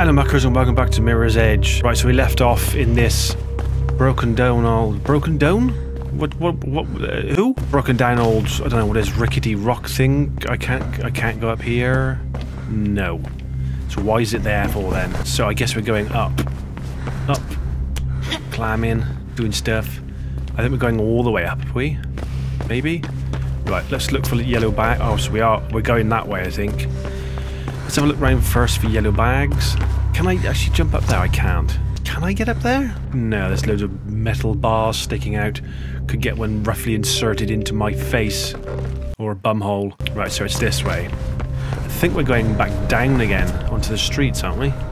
Hello muckers and welcome back to Mirror's Edge. Right, so we left off in this broken down old... Broken down? Who? Broken down old, I don't know what it is, rickety rock thing. I can't go up here. No. So why is it there for then? So I guess we're going up. Up. Climbing, doing stuff. I think we're going all the way up, are we? Maybe? Right, let's look for the yellow bag. Oh, so we're going that way, I think. Let's have a look around first for yellow bags. Can I actually jump up there? I can't. Can I get up there? No, there's loads of metal bars sticking out. Could get one roughly inserted into my face. Or a bum hole. Right, so it's this way. I think we're going back down again onto the streets, aren't we?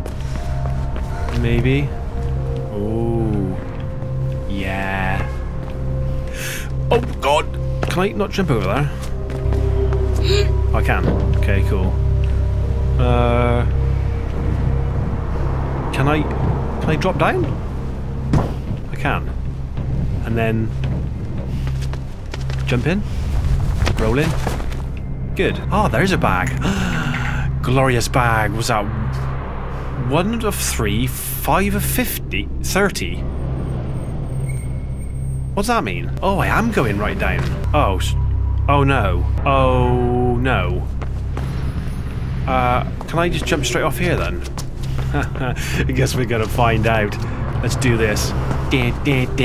Maybe. Oh. Yeah. Oh, God! Can I not jump over there? Oh, I can. Okay, cool. Can I drop down? I can. And then jump in, roll in. Good. Oh, there's a bag. Glorious bag. Was that 1 of 3, 5 of 50, 30? What's that mean? Oh, I am going right down. Oh, oh no. Oh no. Can I just jump straight off here then? I guess we're gonna find out. Let's do this. Oh,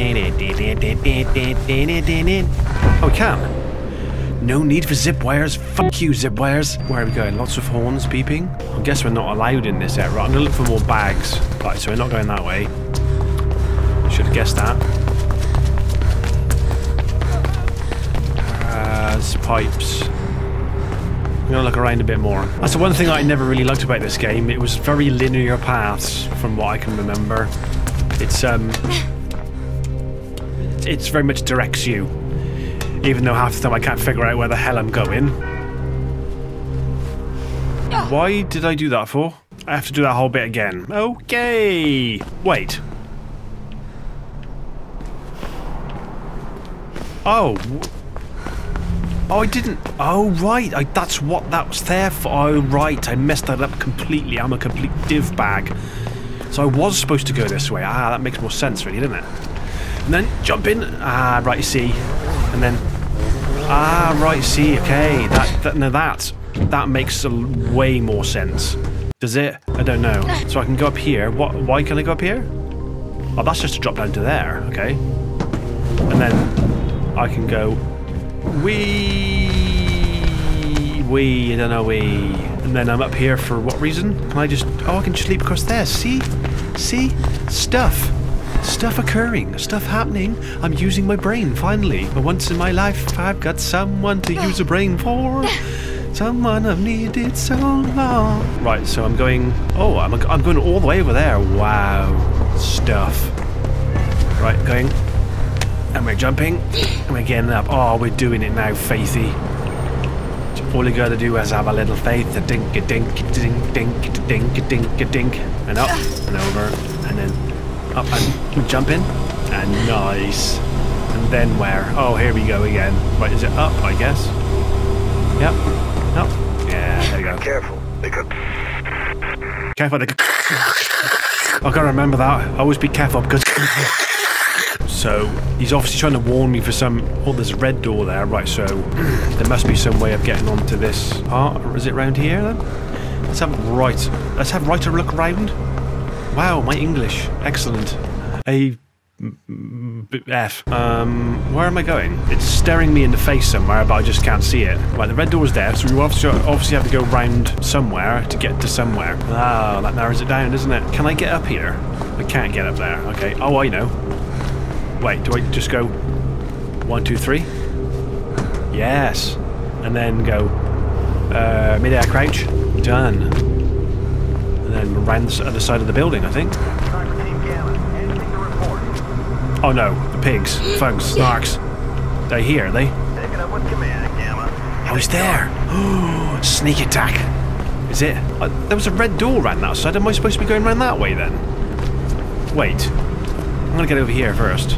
we can. No need for zip wires. Fuck you, zip wires. Where are we going? Lots of horns beeping. I guess we're not allowed in this area. Right, I'm gonna look for more bags. Right, so we're not going that way. Should have guessed that. Pipes. I'm gonna look around a bit more. That's the one thing I never really liked about this game. It was very linear paths, from what I can remember. It's very much directs you, even though half the time I can't figure out where the hell I'm going. Why did I do that for? I have to do that whole bit again. Okay. Wait. Oh. Oh, I didn't. Oh, right. That's what that was there for. Oh, right. I messed that up completely. I'm a complete div bag. So I was supposed to go this way. Ah, that makes more sense, really, doesn't it? And then jump in. Ah, right, you see. And then... Ah, right, see. Okay. That makes way more sense. Does it? I don't know. So I can go up here. Why can I go up here? Oh, that's just to drop down to there. Okay. And then I can go... Wee, I don't know, wee. And then I'm up here for what reason? Can I just... Oh, I can just leap across there. See? See? Stuff occurring. Stuff happening. I'm using my brain, finally. For once in my life, I've got someone to use a brain for. Someone I've needed so long. Right, so I'm going... Oh, I'm going all the way over there. Wow. Stuff. Right, going... And we're jumping, and we're getting up. Oh, we're doing it now, Faithy. All you gotta do is have a little faith. A dink, a dink, a dink, dink, a dink, a dink, a dink, and up, and over, and then up, and jumping, and nice. And then where? Oh, here we go again. Right, is it up, I guess? Yep. Up. Yeah, there you go. Careful. Careful. I've got to remember that. Always be careful, because... So, he's obviously trying to warn me for some... Oh, there's a red door there. Right, so there must be some way of getting onto this part. Is it round here, then? Let's have right a look around. Wow, my English. Excellent. F. Where am I going? It's staring me in the face somewhere, but I just can't see it. Right, the red door's there, so we obviously have to go round somewhere to get to somewhere. Ah, that narrows it down, doesn't it? Can I get up here? I can't get up there. Okay. Oh, I know. Wait, do I just go 1, 2, 3? Yes. And then go mid-air crouch. Done. And then around the other side of the building, I think. Oh no, the pigs, thugs, snarks. They're here, are they? Oh, he's there. Oh, sneak attack. Is it? There was a red door around that side. Am I supposed to be going around that way then? Wait. I'm gonna get over here first.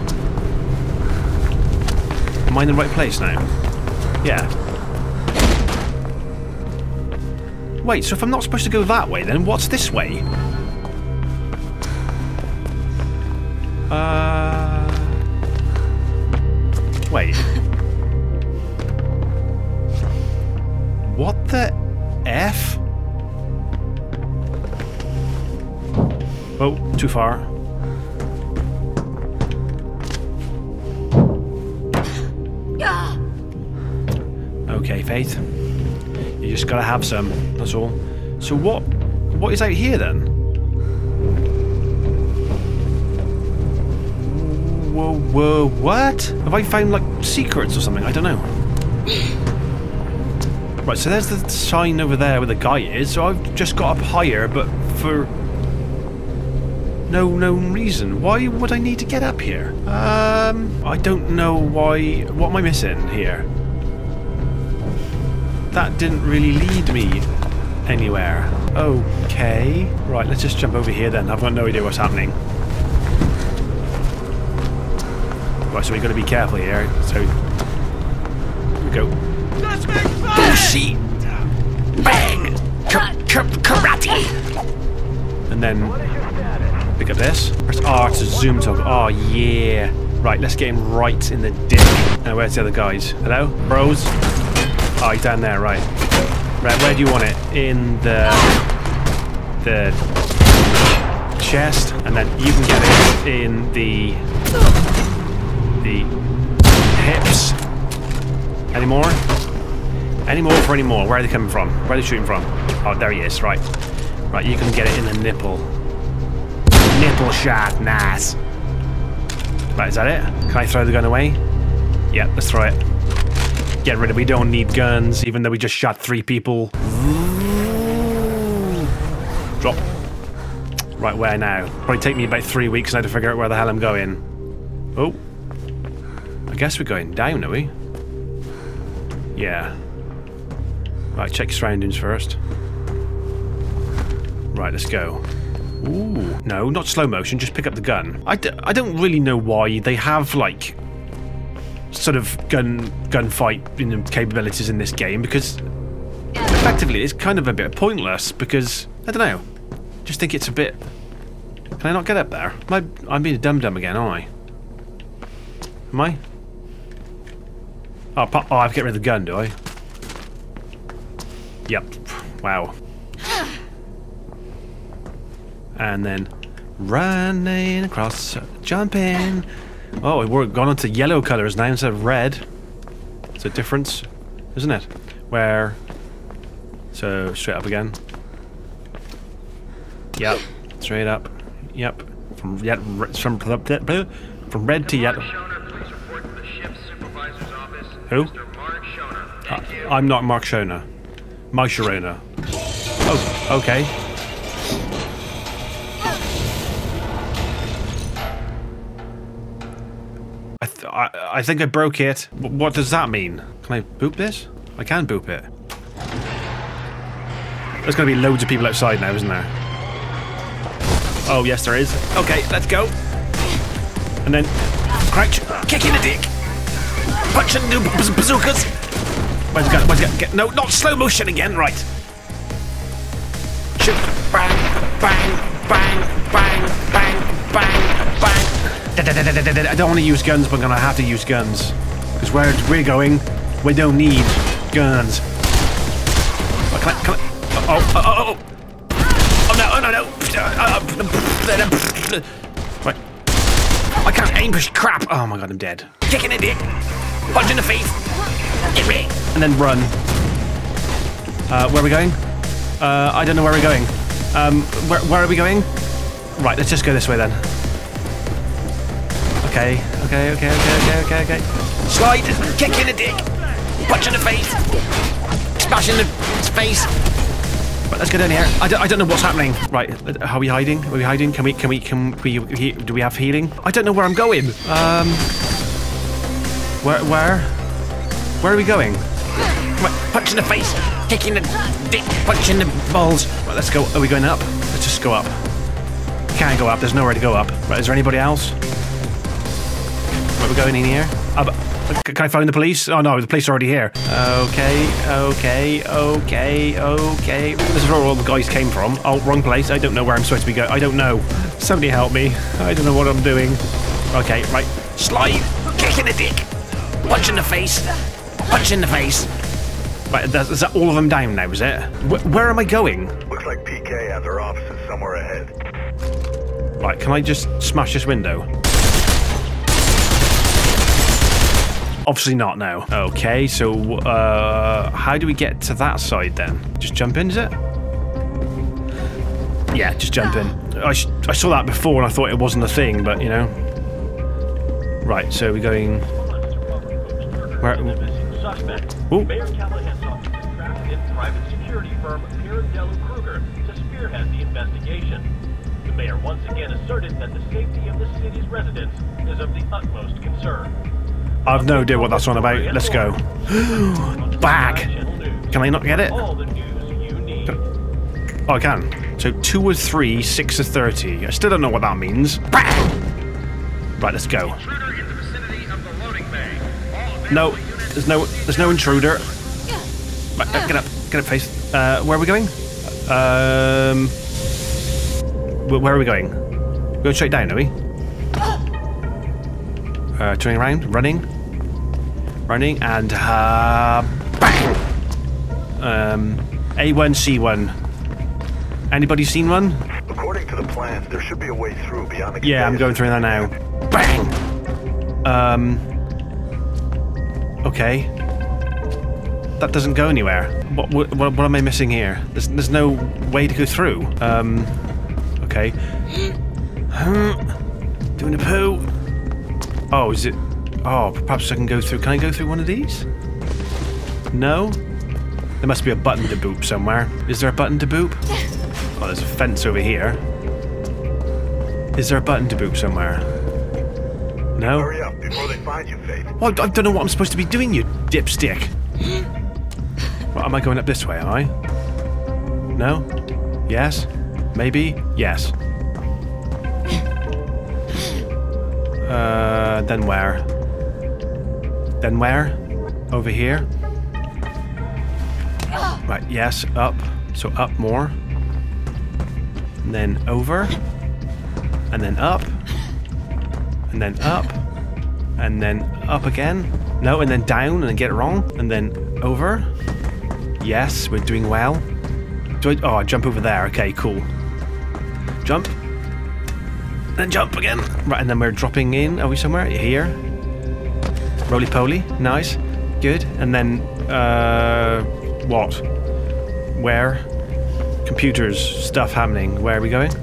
Am I in the right place now? Yeah. Wait, so if I'm not supposed to go that way, then what's this way? Wait. What the F? Oh, too far. Okay, Faith. You just gotta have some, that's all. So what is out here then? Whoa, what? Have I found like secrets or something? I don't know. Right, so there's the sign over there where the guy is, so I've just got up higher, but for no reason. Why would I need to get up here? I don't know why. What am I missing here? That didn't really lead me anywhere. Okay. Right, let's just jump over here then. I've got no idea what's happening. Right, so we've got to be careful here. So, here we go. Bushi! Bang! Karate! And then, pick up this. Press R to zoom to. Oh, yeah. Right, let's get him right in the dick. Now, where's the other guys? Hello? Bros? Oh, he's down there, right. Right, where do you want it? In the chest, and then you can get it in the hips. Any more? Any more for any more? Where are they coming from? Where are they shooting from? Oh, there he is, right. Right, you can get it in the nipple. Nipple shot, nice. Right, is that it? Can I throw the gun away? Yeah, let's throw it. Get rid of it. We don't need guns, even though we just shot 3 people. Drop. Right, where now? Probably take me about 3 weeks now to figure out where the hell I'm going. Oh. I guess we're going down, are we? Yeah. Right, check your surroundings first. Right, let's go. Ooh. No, not slow motion, just pick up the gun. I don't really know why they have, like, sort of gunfight capabilities in this game, because effectively it's kind of a bit pointless, because, I don't know, just think it's a bit... Can I not get up there? I'm being a dum-dum again, aren't I? Am I? Oh, I have to get rid of the gun, do I? Yep. Wow. And then running across, jumping. Oh, we're gone on to yellow colours now instead of red. It's a difference, isn't it? Where? So straight up again. Yep. Straight up. Yep. From red to yellow. Who? I'm not Mark Shona. My Sharona. Oh, okay. I think I broke it. What does that mean? Can I boop this? I can boop it. There's going to be loads of people outside now, isn't there? Oh, yes, there is. Okay, let's go. And then crouch, kick in the dick, punch and do bazookas. Where's the gun? Where's the gun? No, not slow motion again. Right. Shoot. Bang, bang, bang, bang, bang, bang, bang. I don't want to use guns, but I'm going to have to use guns. Because where we're going, we don't need guns. Oh, can I, oh no. Right. I can't aim for crap. Oh my god, I'm dead. Kick in the dick. Punch in the face. Get me. And then run. Where are we going? I don't know where we're going. Where are we going? Right, let's just go this way then. Okay. Slide, kick in the dick, punch in the face, smash in the face. Right, let's go down here. I don't know what's happening. Right, are we hiding? Are we hiding? Can we, do we have healing? I don't know where I'm going. Where are we going? Right, punch in the face, kick in the dick, punch in the balls. Right, let's go. Are we going up? Let's just go up. Can't go up. There's nowhere to go up. Right, is there anybody else? Where are we going in here? Can I phone the police? Oh no, the police are already here. Okay. This is where all the guys came from. Oh, wrong place. I don't know where I'm supposed to be going. I don't know. Somebody help me. I don't know what I'm doing. Okay, right. Slide. Kick in the dick. Punch in the face. Punch in the face. Right, is that all of them down now, is it? Where am I going? Looks like PK has her offices somewhere ahead. Right, can I just smash this window? Obviously not now. Okay, so how do we get to that side then? Just jump in, is it? Yeah, just jump in. I saw that before and I thought it wasn't a thing, but you know. Right, so we're going... Where? Ooh. Mayor Callahan's office is trapped in private security firm Pirandello Kruger to spearhead the investigation. The mayor once again asserted that the safety of the city's residents is of the utmost concern. I've no idea what that's on about. Let's go. Bag! Can I not get it? All the news you need. Oh, I can. So 2 or 3, 6 or 30. I still don't know what that means. Bang! Right, let's go. No, there's no intruder. Right, get up, face. Where are we going? Where are we going? We're going straight down, are we? Turning around, running, and bang! A1, C1. Anybody seen one? According to the plans, there should be a way through beyond the... Yeah, I'm going through that now. Bang! Okay. That doesn't go anywhere. What am I missing here? There's no way to go through. Okay. Doing a poo. Oh, is it? Oh, perhaps I can go through. Can I go through one of these? No? There must be a button to boop somewhere. Is there a button to boop? Oh, there's a fence over here. Is there a button to boop somewhere? No? Hurry up before they find you, Faith. Well, I don't know what I'm supposed to be doing, you dipstick. What, am I going up this way, am I? No? Yes? Maybe? Yes. Then where? Then where? Over here? Right, yes, up. So up more. And then over. And then up. And then up. And then up again. No, and then down and then get it wrong. And then over. Yes, we're doing well. Oh, I jump over there. Okay, cool. Jump. Then jump again. Right, and then we're dropping in. Are we somewhere? Here. Roly-poly. Nice. Good. And then, what? Where? Computers. Stuff happening. Where are we going?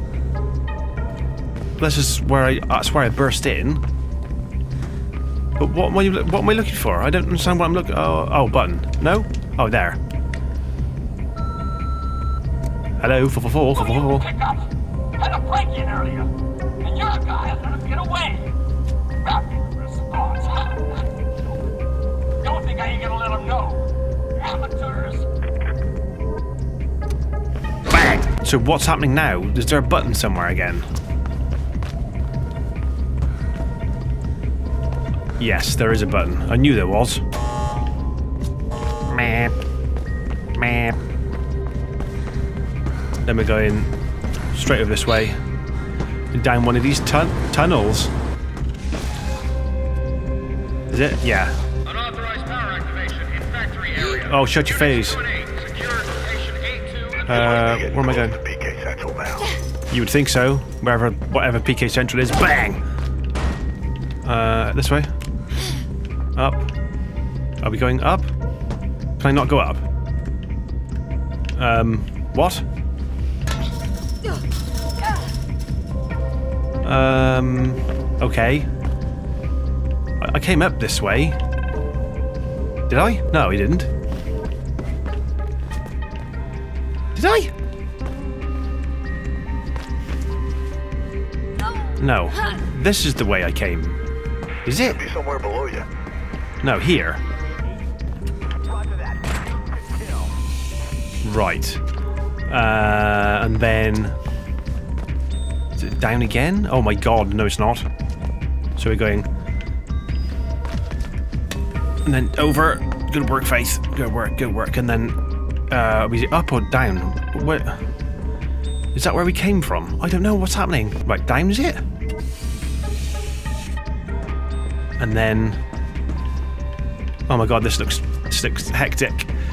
That's where I burst in. But what am I looking for? I don't understand what I'm looking... Oh, button. No? Oh, there. Hello, 444. Had a break-in earlier, and your guy let him get away. Rapid response. Don't think I ain't gonna let him know. Amateurs. Bang! So what's happening now? Is there a button somewhere again? Yes, there is a button. I knew there was. Meh. Meh. Then we're going straight over this way. And down one of these tunnels. Is it? Yeah. Unauthorized power activation in factory area. Oh, shut your face. Where am I going? PK Central now. You would think so. Whatever PK Central is. Bang! This way. Up. Are we going up? Can I not go up? What? Okay. I came up this way. Did I? No, I didn't. Did I? No. This is the way I came. Is it? Be somewhere below you. No, here. Right. And then... Is it down again? Oh my god, no it's not. So we're going... And then over. Good work, Faith. Good work. And then, was it up or down? Where? Is that where we came from? I don't know what's happening. Right, down is it? And then... Oh my god, this looks hectic.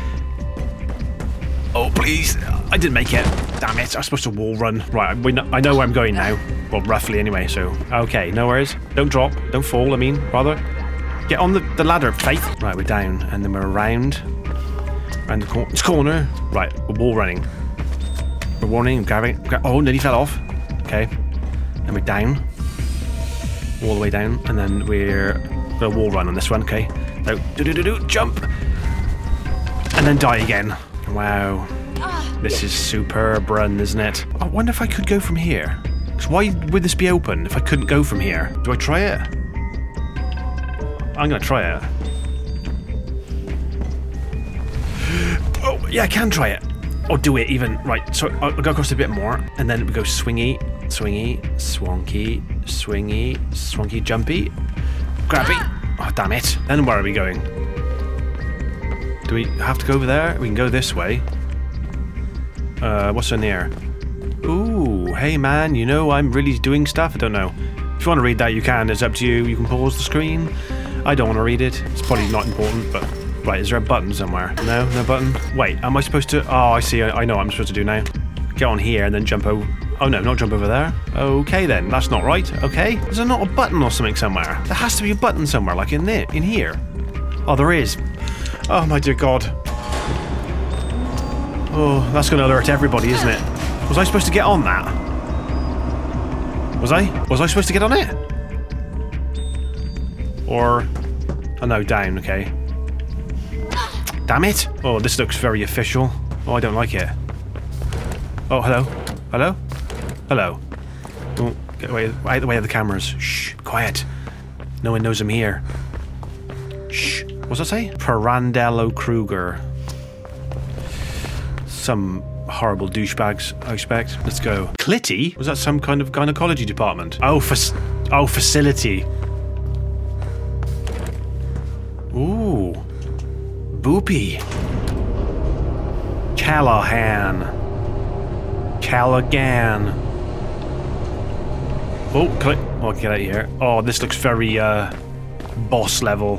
Oh, please. I didn't make it. Damn it. I was supposed to wall run. Right, I know where I'm going now. Well, roughly anyway, so... Okay, no worries. Don't drop. Don't fall, I mean, rather. Get on the ladder, Faith. Right, we're down. And then we're around the corner. Right, we're wall running. We're warning, grabbing. Oh, nearly fell off. Okay. And we're down. All the way down. And then we're going to wall run on this one, okay? So, jump! And then die again. Wow. This is superb run, isn't it? I wonder if I could go from here. Because why would this be open if I couldn't go from here? Do I try it? I'm going to try it. Oh, yeah, I can try it. Or do it even. Right, so I'll go across a bit more. And then we go swingy, swingy, swanky, swingy, swanky, jumpy. Grabby. Oh, damn it. Then where are we going? Do we have to go over there? We can go this way. What's in here? Ooh, hey man, you know I'm really doing stuff? I don't know. If you want to read that, you can. It's up to you. You can pause the screen. I don't want to read it. It's probably not important, but... Right, is there a button somewhere? No? No button? Wait, am I supposed to... Oh, I see. I know what I'm supposed to do now. Get on here and then jump over... Oh no, not jump over there. Okay then, that's not right. Okay. Is there not a button or something somewhere? There has to be a button somewhere, like in there, in here. Oh, there is. Oh my dear God. Oh, that's going to alert everybody, isn't it? Was I supposed to get on that? Was I? Was I supposed to get on it? Or... Oh no, down, okay. Damn it! Oh, this looks very official. Oh, I don't like it. Oh, hello? Hello? Hello? Oh, get away, out of the way of the cameras. Shh, quiet. No one knows I'm here. Shh. What's that say? Pirandello Kruger. Some horrible douchebags, I expect. Let's go. Clitty? Was that some kind of gynecology department? Oh, facility. Ooh. Boopy. Callahan. Callaghan. Oh, click. Oh, get out of here. Oh, this looks very, boss level.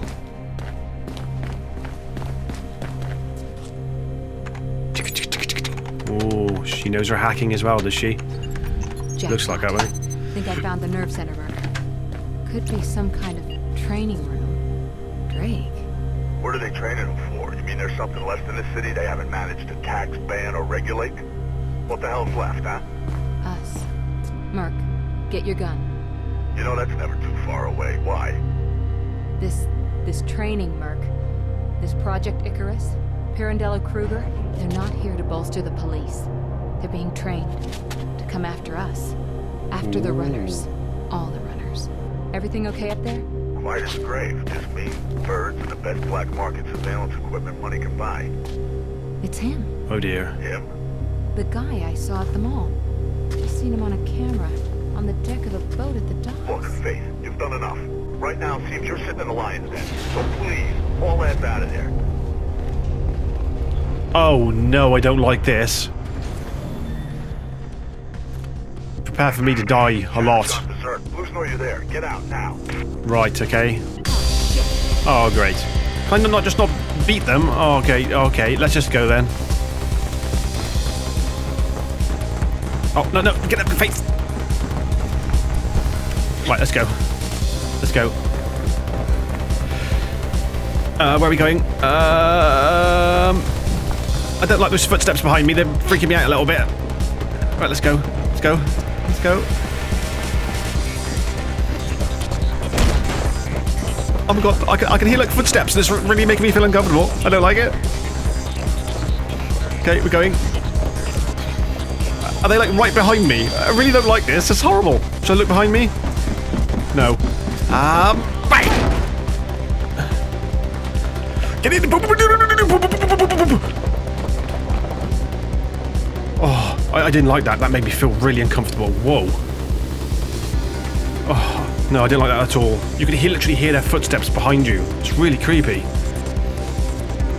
Oh, she knows her hacking as well, does she? Jack, looks like that way. Think I found the nerve center marker. Could be some kind of training room. Drake. What are they training them for? You mean there's something left in the city they haven't managed to tax, ban, or regulate? What the hell's left, huh? Us. Merc, get your gun. You know that's never too far away. Why? This training, Merc. This Project Icarus, Pirandello Kruger, they're not here to bolster the police. They're being trained to come after us. After the runners. All the runners. Everything okay up there? Quiet as a grave. Just me, birds, and the best black market surveillance equipment money can buy. It's him. Oh dear. Him? The guy I saw at the mall. Just seen him on a camera. On the deck of a boat at the Look, docks. Faith, you've done enough. Right now, it seems you're sitting in the lion's den. So please, haul ass out of there. Oh no, I don't like this. Prepare for me to die a lot. Blues know you're there. Get out now. Right, okay. Oh, great. Can I not just not beat them? Oh, okay, let's just go then. Oh, no, get up the face! Right, let's go. Let's go. Where are we going? I don't like those footsteps behind me, they're freaking me out a little bit. Right, let's go. Let's go. Let's go. Oh my god, I can hear like footsteps and it's really making me feel uncomfortable. I don't like it. Okay, we're going. Are they like right behind me? I really don't like this, it's horrible. Should I look behind me? No. Bang! Get in! Oh, I didn't like that. That made me feel really uncomfortable. Whoa. Oh, no, I didn't like that at all. You could literally hear their footsteps behind you. It's really creepy.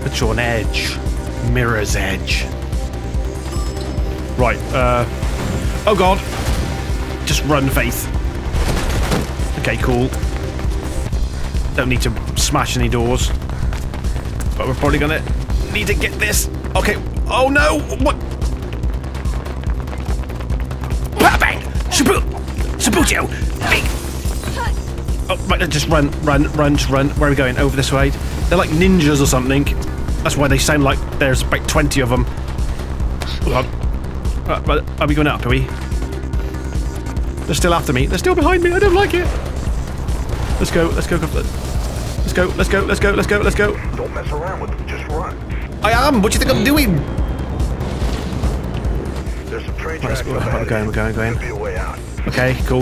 Put you on edge. Mirror's edge. Right, oh god. Just run, Faith. Okay, cool. Don't need to smash any doors. But we're probably gonna need to get this. Okay. Oh no! What? Bang! Sabutio! Oh, right, just run. Where are we going? Over this way? They're like ninjas or something. That's why they sound like there's about 20 of them. Hold on. Are we going up, are we? They're still after me. They're still behind me. I don't like it. Let's go. Let's go. Let's go. Let's go. Let's go. Let's go. Let's go. Don't mess around with them. Just run. I am. What do you think I'm doing? There's some train Right, tracks up ahead. we're going. Could be a way out. Okay, cool.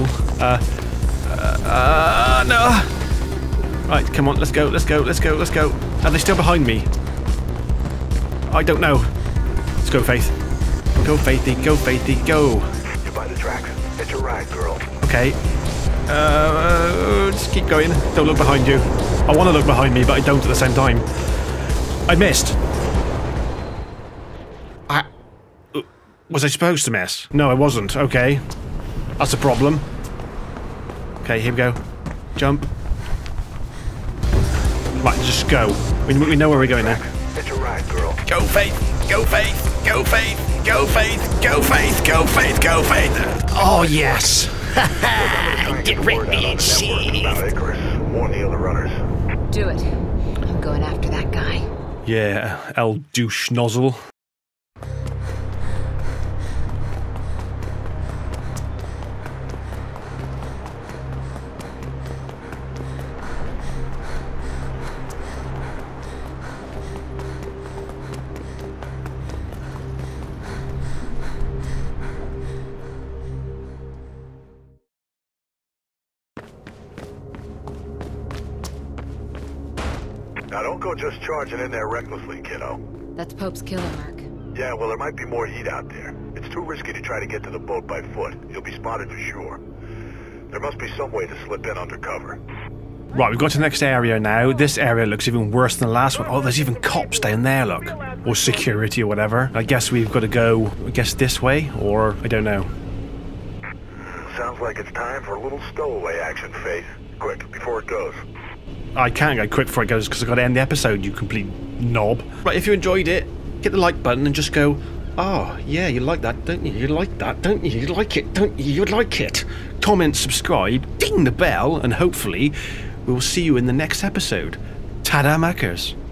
No. Right, come on. Let's go. Are they still behind me? I don't know. Let's go, Faith. Go, Faithy. Go, Faithy. Go. You're by the tracks. It's your ride, girl. Okay. Just keep going. Don't look behind you. I want to look behind me, but I don't at the same time. I missed. Was I supposed to miss? No, I wasn't. Okay. That's a problem. Okay, here we go. Jump. Right, just go. We know where we're going now. It's your ride, girl. Go, Faith! Go, Faith! Go, Faith! Go, Faith! Go, Faith! Go, Faith! Go, Faith! Oh, yes! Get ready, about Icarus. Warn the other runners. Do it. I'm going after that guy. Yeah, El douche nozzle. Now don't go just charging in there recklessly, kiddo. That's Pope's killer, Mark. Yeah, well, there might be more heat out there. It's too risky to try to get to the boat by foot. You'll be spotted for sure. There must be some way to slip in undercover. Right, we've got to the next area now. This area looks even worse than the last one. Oh, there's even cops down there, look. Or security or whatever. I guess we've got to go, this way? Or, I don't know. Sounds like it's time for a little stowaway action, Faith. Quick, before it goes. I can't go quick before it goes because I've got to end the episode, you complete knob. Right, if you enjoyed it, hit the like button and just go, oh, yeah, you like that, don't you? You like that, don't you? You like it, don't you? You like it. Comment, subscribe, ding the bell, and hopefully we'll see you in the next episode. Ta-da, Mackers.